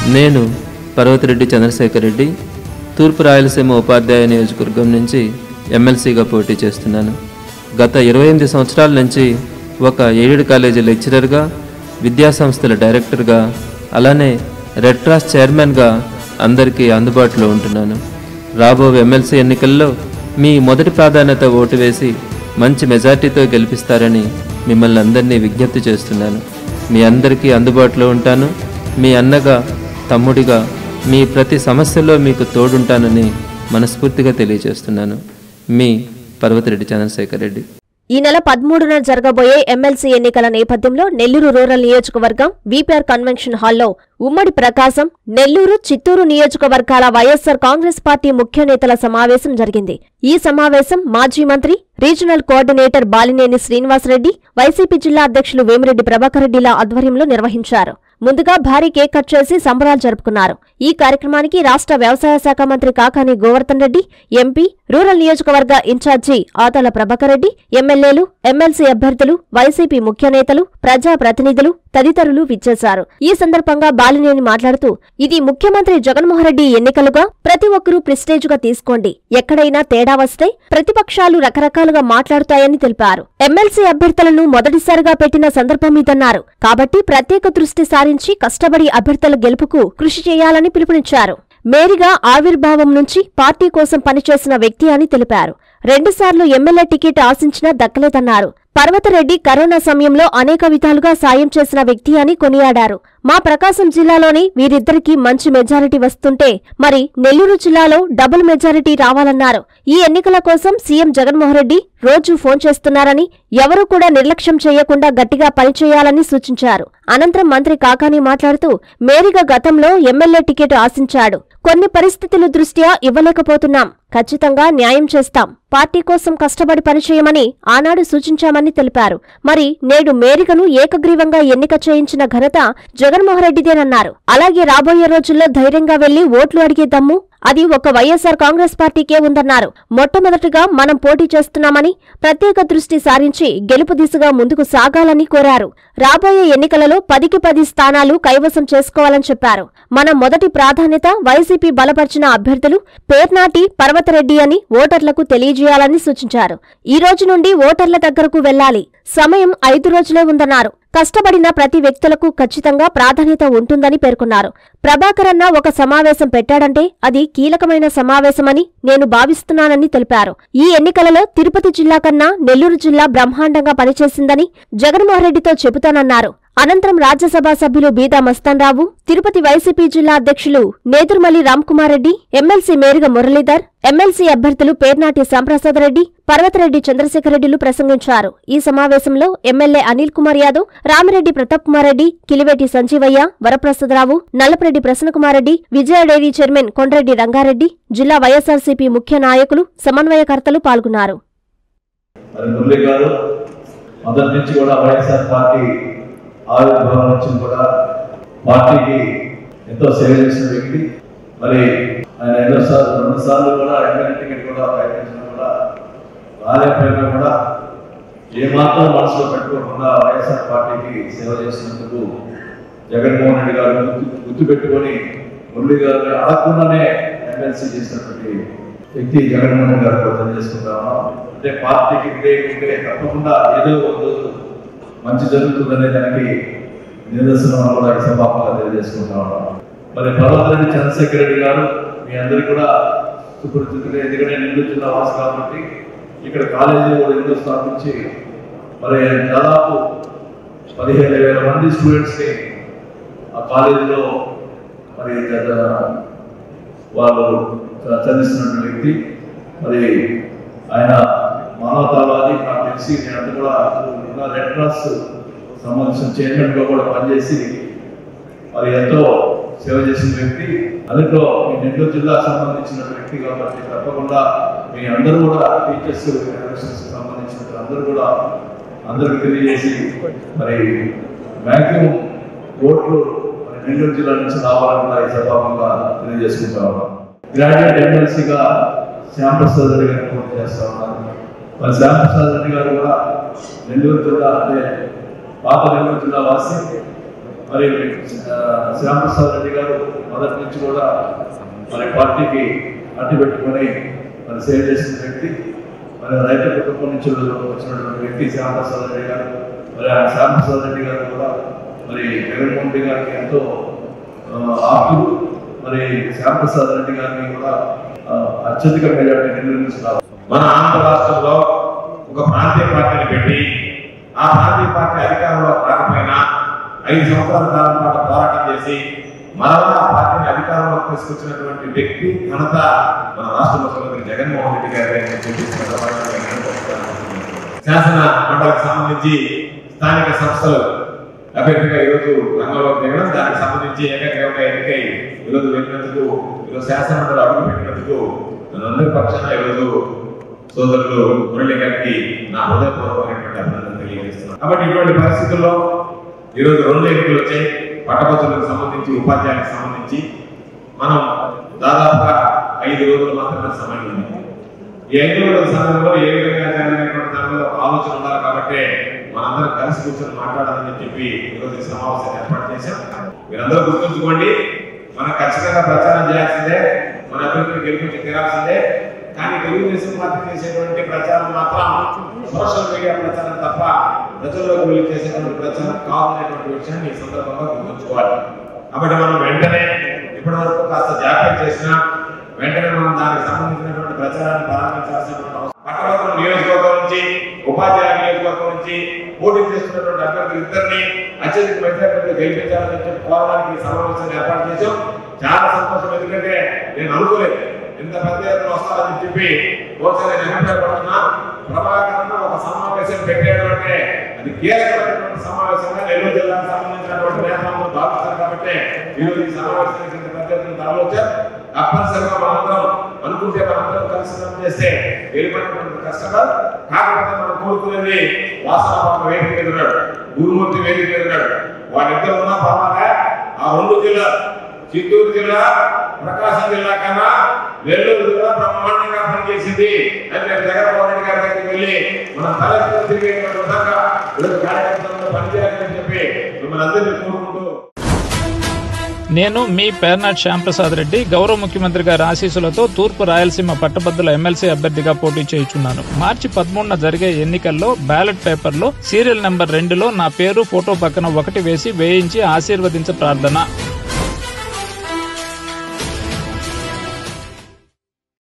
నేను పర్వతిరెడ్డి చంద్రశేఖర్ రెడ్డి తూర్పు రాయలసీమ ఉపాధ్యాయ నియోజకవర్గం నుంచి ఎమ్మెల్సీగా పోటీ చేస్తున్నాను. గత 28 సంవత్సరాల నుంచి ఒక ఎయిడెడ్ కాలేజీ లెక్చరర్గా, విద్యాసంస్థల డైరెక్టర్గా, అలానే రెడ్ క్రాస్ చైర్మన్గా అందరికీ అందుబాటులో ఉంటున్నాను. రాబోయే ఎమ్మెల్సీ ఎన్నికల్లో మీ మొదటి ప్రాధాన్యత ఓటు వేసి మంచి మెజార్టీతో గెలిపిస్తారని మిమ్మల్ని అందరినీ విజ్ఞప్తి చేస్తున్నాను. మీ అందరికీ అందుబాటులో ఉంటాను. మీ అన్నగా, తమ్ముడిగా మీ ప్రతి సమస్యలో మీకు తోడుంటానని మనస్ఫూర్తిగా తెలియజేస్తున్నాను. మీ పర్వతిరెడ్డి చంద్రశేఖర్ రెడ్డి. ఈ నెల 13న జరగబోయే ఎమ్మెల్సీ ఎన్నికల నేపథ్యంలో నెల్లూరు రూరల్ నియోజకవర్గం వీపీఆర్ కన్వెన్షన్ హాల్లో ఉమ్మడి ప్రకాశం, నెల్లూరు, చిత్తూరు నియోజకవర్గాల వైఎస్సార్ కాంగ్రెస్ పార్టీ ముఖ్య నేతల సమావేశం జరిగింది. ఈ సమావేశం మాజీ మంత్రి, regional coordinator Balineni Srinivasa Reddy, YCP జిల్లా అధ్యక్షులు వేమిరెడ్డి ప్రభాకర్ రెడ్డిల ఆధ్వర్యంలో నిర్వహించారు. ముందుగా భారీ కేక్ కట్ చేసి సంబరాలు జరుపుకున్నారు. ఈ కార్యక్రమానికి రాష్ట్ర వ్యవసాయ శాఖ మంత్రి కాకాని గోవర్ధన్ రెడ్డి, ఎంపీ, రూరల్ నియోజకవర్గ ఇన్ఛార్జి ఆతాల ప్రభాకర్ రెడ్డి, ఎమ్మెల్యేలు, ఎమ్మెల్సీ అభ్యర్థులు, వైసీపీ ముఖ్య నేతలు, ప్రజాప్రతినిధులు తదితరులు విచ్చేశారు. ఈ సందర్భంగా బాలినేని మాట్లాడుతూ, ఇది ముఖ్యమంత్రి జగన్మోహన్ రెడ్డి ఎన్నికలుగా ప్రతి ఒక్కరూ ప్రెస్టేజ్గా తీసుకోండి. ఎక్కడైనా తేడా వస్తే ప్రతిపక్షాలు రకరకాలుగా మాట్లాడుతాయని తెలిపారు. ఎమ్మెల్సీ అభ్యర్థులను మొదటిసారిగా పెట్టిన సందర్భమిదన్నారు. కాబట్టి ప్రత్యేక దృష్టి సారించి కష్టపడి అభ్యర్థుల గెలుపుకు కృషి చేయాలని పిలుపునిచ్చారు. మేరీగా ఆవిర్భావం నుంచి పార్టీ కోసం పనిచేసిన వ్యక్తి అని తెలిపారు. 2 సార్లు ఎమ్మెల్యే టికెట్ ఆశించినా దక్కలేదన్నారు. పర్వతరెడ్డి కరోనా సమయంలో అనేక విధాలుగా సాయం చేసిన వ్యక్తి అని కొనియాడారు. మా ప్రకాశం జిల్లాలోని వీరిద్దరికీ మంచి మెజారిటీ వస్తుంటే మరి నెల్లూరు జిల్లాలో డబుల్ మెజారిటీ రావాలన్నారు. ఈ ఎన్నికల కోసం సీఎం జగన్మోహన్ రెడ్డి రోజూ ఫోన్ చేస్తున్నారని, ఎవరూ కూడా నిర్లక్ష్యం చేయకుండా గట్టిగా పనిచేయాలని సూచించారు. అనంతరం మంత్రి కాకాని మాట్లాడుతూ, మేరీగా గతంలో ఎమ్మెల్యే టికెట్ ఆశించాడు. కొన్ని పరిస్థితుల దృష్ట్యా ఇవ్వలేకపోతున్నాం. ఖచ్చితంగా న్యాయం చేస్తాం. పార్టీ కోసం కష్టపడి పనిచేయమని ఆనాడు సూచించామని తెలిపారు. మరి నేడు మేరీగను ఏకగ్రీవంగా ఎన్నిక చేయించిన ఘనత జగన్మోహన్ రెడ్డిదేనన్నారు. అలాగే రాబోయే రోజుల్లో ధైర్యంగా వెళ్లి ఓట్లు అడిగే దమ్ము అది ఒక వైఎస్సార్ కాంగ్రెస్ పార్టీకే ఉందన్నారు. మొట్టమొదటిగా మనం పోటీ చేస్తున్నామని, ప్రత్యేక దృష్టి సారించి గెలుపు దిశగా ముందుకు సాగాలని కోరారు. రాబోయే ఎన్నికలలో 10కి 10 స్థానాలు కైవసం చేసుకోవాలని చెప్పారు. మన మొదటి ప్రాధాన్యత వైసీపీ బలపరిచిన అభ్యర్థులు పేర్నాటి పర్వతరెడ్డి అని ఓటర్లకు తెలియజేయాలని సూచించారు. ఈ రోజు నుండి ఓటర్ల దగ్గరకు వెళ్లాలి. సమయం 5 రోజులే ఉందన్నారు. కష్టపడిన ప్రతి వ్యక్తులకు ఖచ్చితంగా ప్రాధాన్యత ఉంటుందని పేర్కొన్నారు. ప్రభాకర్ అన్న ఒక సమావేశం పెట్టాడంటే అది కీలకమైన సమావేశమని నేను భావిస్తున్నానని తెలిపారు. ఈ ఎన్నికలలో తిరుపతి జిల్లా కన్నా నెల్లూరు జిల్లా బ్రహ్మాండంగా పనిచేసిందని జగన్మోహన్ రెడ్డితో చెబుతానన్నారు. అనంతరం రాజ్యసభ సభ్యులు బీదా మస్తాన్రావు, తిరుపతి వైసీపీ జిల్లా అధ్యక్షులు నేదురుమల్లి రామ్కుమార్ రెడ్డి, ఎమ్మెల్సీ మేరుగ మురళీధర్, ఎమ్మెల్సీ అభ్యర్థులు పేర్నాటి శ్యాంప్రసాద్ రెడ్డి, పర్వతరెడ్డి చంద్రశేఖర్ రెడ్డిలు ప్రసంగించారు. ఈ సమావేశంలో MLA Anil Kumar Yadav, Ramireddy Pratap Kumar Reddy, Kiliveti Sanjeevaiah, Varaprasada Rao, Nallapareddy Prasanna Kumar Reddy, Vijaya dairy chairman Kondreddy Ranga Reddy, జిల్లా వైఎస్ఆర్సీపీ ముఖ్య నాయకులు, సమన్వయకర్తలు పాల్గొన్నారు. ఆవిర్భావం నుంచి కూడా పార్టీకి ఎంతో సేవ చేసిన వ్యక్తి. మరి ఆయన 2 సార్లు కూడా ఎమ్మెల్యే టికెట్ కూడా ప్రయత్నించినా కూడా రాలేకపోయినా కూడా ఏమాత్రం మనసులో పెట్టుకోకుండా వైఎస్ఆర్ పార్టీకి సేవ చేసినందుకు జగన్మోహన్ రెడ్డి గారు గుర్తుపెట్టుకొని మురళి గారిని అడగకుండానే ఎమ్మెల్సీ చేసినటువంటి వ్యక్తి జగన్మోహన్ రెడ్డి గారు అర్థం చేసుకుంటాము. అంటే పార్టీకి ఉంటే తప్పకుండా ఏదో ఒక రోజు మంచి జరుగుతుందనే దానికి నిదర్శనం కూడా ఈ సభాపంగా తెలియజేసుకుంటా ఉన్నాం. మరి పర్వతరెడ్డి చంద్రశేఖర్ రెడ్డి గారు మీ అందరికీ కూడా సుపరిచితులు. ఎందుకంటే నెల్లూరు జిల్లా వాసి కాబట్టి ఇక్కడ కాలేజీలో కూడా ఎన్నో స్థాపించి మరి దాదాపు 15,000 మంది స్టూడెంట్స్ని ఆ కాలేజీలో మరి వాళ్ళు చదివిస్తున్న వ్యక్తి. మరి ఆయన మానవతావాది. నాకు తెలిసి నేను కూడా రెడ్ క్రాస్ సంబంధించిన చైర్మన్గా కూడా పనిచేసి మరి ఎంతో సేవ చేసిన వ్యక్తి. అందులో మీ నెల్లూరు జిల్లాకు సంబంధించిన వ్యక్తి కాబట్టి తప్పకుండా మీ అందరూ కూడా టీచర్స్ సంబంధించిన అందరూ కూడా అందరికి తెలియజేసి మరి మ్యాక్సిమం ఓట్లు నెల్లూరు జిల్లా నుంచి రావాలని కూడా ఈ సభాపంగా తెలియజేసుకుంటా ఉన్నాం. గ్రాడ్యుయేట్ ఎమ్మెల్సీగా శ్యాంప్రసాద్ రెడ్డి గారిని పోటీ చేస్తా ఉన్నాను. మరి శ్యాంప్రసాద్ రెడ్డి గారు కూడా నెల్లూరు జిల్లా అంటే పాత నెల్లూరు జిల్లా వాసి. మరి శ్యామప్రసాద్ రెడ్డి గారు మొదటి నుంచి కూడా మరి పార్టీకి అడ్డు పెట్టుకొని మరి సేవ చేసిన వ్యక్తి, మరి రైతు కుటుంబం నుంచి వచ్చినటువంటి వ్యక్తి శ్యామప్రసాద్ రెడ్డి గారు. మరి ఆ శ్యామప్రసాద్ రెడ్డి గారు కూడా మరి జగన్మోహన్ రెడ్డి గారికి ఎంతో ఆప్తులు. మరి శ్యామప్రసాద్ రెడ్డి గారిని కూడా అత్యధిక మెజార్టీ నిర్ణయించున్నారు. మన ఆంధ్ర రాష్ట్రంలో ఒక ప్రాంతీయ పార్టీని పెట్టి ఆ ప్రాంతీయ పార్టీ అధికారంలో రాకపోయినా 5 సంవత్సరాల కాలం పాటు పోరాటం చేసి మరలా ఆ పార్టీని అధికారంలోకి తీసుకొచ్చినటువంటి వ్యక్తి ఘనత మన రాష్ట్ర ముఖ్యమంత్రి జగన్మోహన్ రెడ్డి గారి శాసన మండలికి సంబంధించి స్థానిక సంస్థలు అభ్యర్థిగా ఈరోజు రంగంలోకి దిగడం, దానికి సంబంధించి ఏకగ్రీవంగా ఎన్నికై ఈరోజు వెళ్ళినందుకు, ఈరోజు శాసన మండలి అడుగు పెట్టినందుకు అందరి పక్షాన ఈరోజు సోదరులు మురళి గారికి నా హృదయపూర్వకమైనటువంటి అభినందనలు తెలియజేస్తున్నాను. కాబట్టి ఇటువంటి పరిస్థితుల్లో ఈరోజు 2 ఎన్నికలు వచ్చాయి. పట్టభద్రులకు సంబంధించి, ఉపాధ్యాయులకు సంబంధించి మనం దాదాపుగా 5 రోజులు మాత్రమే సమయం ఉంది. ఈ 5 రోజుల సమయంలో ఏ విధంగా చేయాలనేటువంటి దానిలో ఆలోచన ఉండాలి. కాబట్టి మనందరం కలిసి కూర్చొని మాట్లాడాలని చెప్పి ఈరోజు ఈ సమావేశాన్ని ఏర్పాటు చేశాం. మీరందరూ గుర్తుంచుకోండి, మనం ఖచ్చితంగా ప్రచారం చేయాల్సిందే, మన అభివృద్ధిని గెలిపించి తీరాల్సిందే. కానీ తెలుగుదేశం పార్టీ చేసేటువంటి ప్రచారం మాత్రం సోషల్ మీడియా ప్రచారం తప్ప ప్రజల్లోకి వెళ్ళి చేసేటువంటి ప్రచారం కాదనేటువంటి విషయాన్ని ఈ సందర్భంగా గుర్తుంచుకోవాలి. కాబట్టి మనం వెంటనే ఇప్పటి వరకు కాస్త జాగ్రత్త చేసినా వెంటనే మనం దానికి సంబంధించినటువంటి ప్రచారాన్ని ప్రారంభించాల్సినటువంటి అవసరం. పట్టభద్రుల నియోజకవర్గం నుంచి, ఉపాధ్యాయ నియోజకవర్గం నుంచి పోటీ చేస్తున్నటువంటి అభ్యర్థులు ఇద్దరిని అత్యధిక మెజారిటీతో గెలిపించాలని చెప్పి కోరడానికి సమావేశాన్ని ఏర్పాటు చేశాం. చాలా సంతోషం. ఎందుకంటే నేను అనుకోలేదు ఇంత పెద్ద ఎత్తున వస్తారని చెప్పి. ఒకసారి నేను అభిప్రాయపడుతున్నా, ప్రభాకరన్న ఒక సమావేశం పెట్టేయడం అంటే అది కీలకమైనటువంటి సమావేశంగా నెల్లూరు జిల్లాకు సంబంధించినటువంటి నేతలు భావిస్తారు. కాబట్టి ఈరోజు ఈ సమావేశానికి ఇంత పెద్ద ఎత్తున తరలివచ్చారు. తప్పనిసరిగా మనందరం అనుకుంటే మనందరం కలిసి చేస్తే వెళ్ళిపోయినటువంటి కష్టకాలు. కాకపోతే మనం కోరుకునేది వాసన వేదిక మీద ఉన్నాడు, గురుమూర్తి వేదిక మీద ఉన్నాడు. వాళ్ళిద్దరు ఉన్నా పర్వాలే. ఆ 2 జిల్లాలు, చిత్తూరు జిల్లా, ప్రకాశం జిల్లా కన్నా నెల్లూరు జిల్లా బ్రహ్మాండంగా పనిచేసింది అని నేను జగన్మోహన్ రెడ్డి గారి దగ్గరికి వెళ్ళి మనం తలెత్తులు తిరిగేటువంటి విధంగా కార్యకర్తలను పనిచేయాలని చెప్పి మిమ్మల్ని అందరినీ కోరుకుంటూ, నేను మీ పేర్నాటి శ్యాంప్రసాద్ రెడ్డి గౌరవ ముఖ్యమంత్రి గారి ఆశీస్సులతో తూర్పు రాయలసీమ పట్టభద్రుల ఎమ్మెల్సీ అభ్యర్థిగా పోటీ చేయుచున్నాను. మార్చి 13న జరిగే ఎన్నికల్లో బ్యాలెట్ పేపర్లో సీరియల్ నెంబర్ 2లో నా పేరు, ఫోటో పక్కన 1 వేసి వేయించి ఆశీర్వదించ ప్రార్థన.